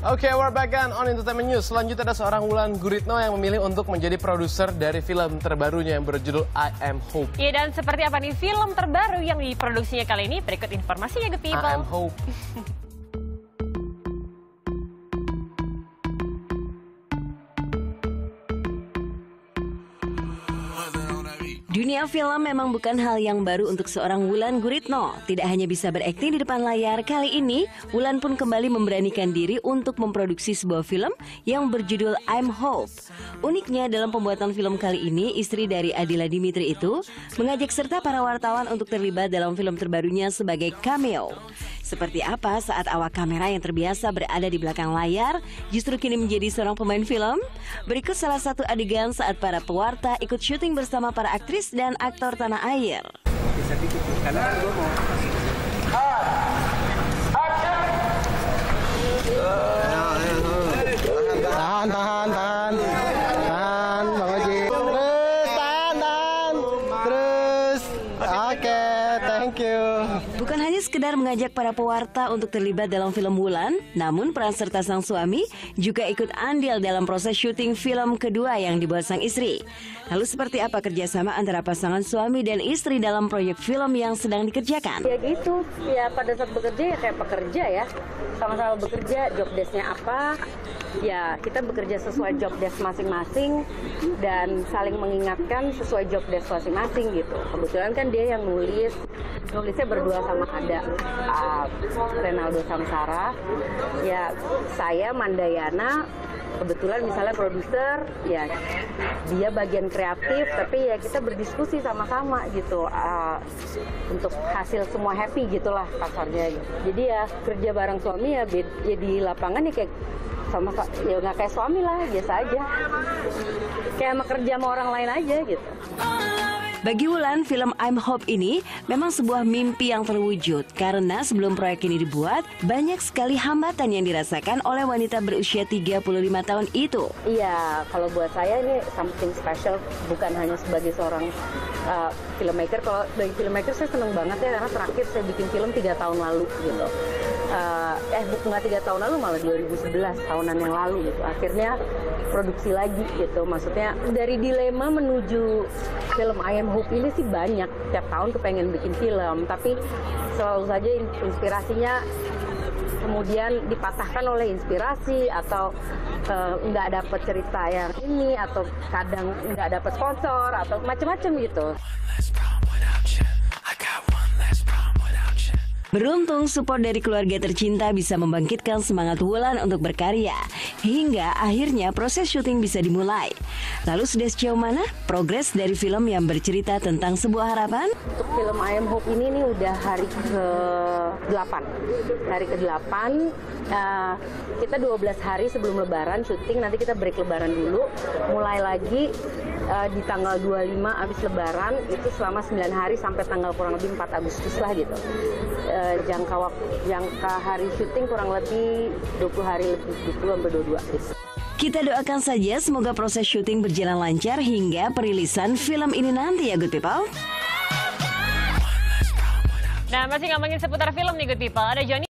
Oke, we're back on Entertainment News. Selanjutnya ada seorang Wulan Guritno yang memilih untuk menjadi produser dari film terbarunya yang berjudul I Am Hope. Iya, dan seperti apa nih film terbaru yang diproduksinya kali ini? Berikut informasinya, Good People. I Am Hope. Dunia film memang bukan hal yang baru untuk seorang Wulan Guritno. Tidak hanya bisa berakting di depan layar, kali ini Wulan pun kembali memberanikan diri untuk memproduksi sebuah film yang berjudul I'm Hope. Uniknya dalam pembuatan film kali ini, istri dari Adila Dimitri itu mengajak serta para wartawan untuk terlibat dalam film terbarunya sebagai cameo. Seperti apa saat awak kamera yang terbiasa berada di belakang layar justru kini menjadi seorang pemain film? Berikut salah satu adegan saat para pewarta ikut syuting bersama para aktris dan aktor tanah air. Bisa dikit, karena kan gue mau Tahan, Bang Oji. Terus, tahan. Terus, oke, thank you. Bukan hanya sekedar mengajak para pewarta untuk terlibat dalam film Wulan, namun peran serta sang suami juga ikut andil dalam proses syuting film kedua yang dibuat sang istri. Lalu seperti apa kerjasama antara pasangan suami dan istri dalam proyek film yang sedang dikerjakan? Ya gitu, ya pada saat bekerja ya kayak pekerja ya, sama-sama bekerja, job desk-nya apa, ya kita bekerja sesuai job desk masing-masing dan saling mengingatkan sesuai job desk masing-masing gitu. Kebetulan kan dia yang nulisnya berdua sama ada Renaldo Samsara, ya saya Mandayana. Kebetulan misalnya produser, ya dia bagian kreatif, tapi ya kita berdiskusi sama-sama gitu untuk hasil semua happy gitulah kasarnya. Gitu. Jadi ya kerja bareng suami ya di lapangan ya kayak sama ya nggak kayak suami lah, biasa aja. Kayak sama kerja sama orang lain aja gitu. Bagi Wulan, film I'm Hope ini memang sebuah mimpi yang terwujud karena sebelum proyek ini dibuat, banyak sekali hambatan yang dirasakan oleh wanita berusia 35 tahun itu. Iya, kalau buat saya ini something special, bukan hanya sebagai seorang filmmaker. Kalau bagi filmmaker saya seneng banget ya, karena terakhir saya bikin film 3 tahun lalu gitu. Bukan 3 tahun lalu, malah 2011, tahunan yang lalu gitu. Akhirnya produksi lagi gitu. Maksudnya dari dilema menuju film I Am Hope ini sih banyak. Tiap tahun kepengen bikin film, tapi selalu saja inspirasinya kemudian dipatahkan oleh inspirasi atau nggak dapet cerita yang ini, atau kadang nggak dapet sponsor atau macam-macam gitu. Beruntung support dari keluarga tercinta bisa membangkitkan semangat Wulan untuk berkarya, hingga akhirnya proses syuting bisa dimulai. Lalu sudah sejauh mana progres dari film yang bercerita tentang sebuah harapan? Untuk film I Am Hope ini nih udah hari ke-8. Hari ke-8, kita 12 hari sebelum lebaran syuting, nanti kita break lebaran dulu, mulai lagi di tanggal 25 abis lebaran, itu selama 9 hari sampai tanggal kurang lebih 4 Agustus lah gitu. Jangka hari syuting kurang lebih 20 hari lebih, 20 sampai 22 gitu. Kita doakan saja semoga proses syuting berjalan lancar hingga perilisan film ini nanti ya Good People. Nah, masih ngomongin seputar film nih Good People, ada Johnny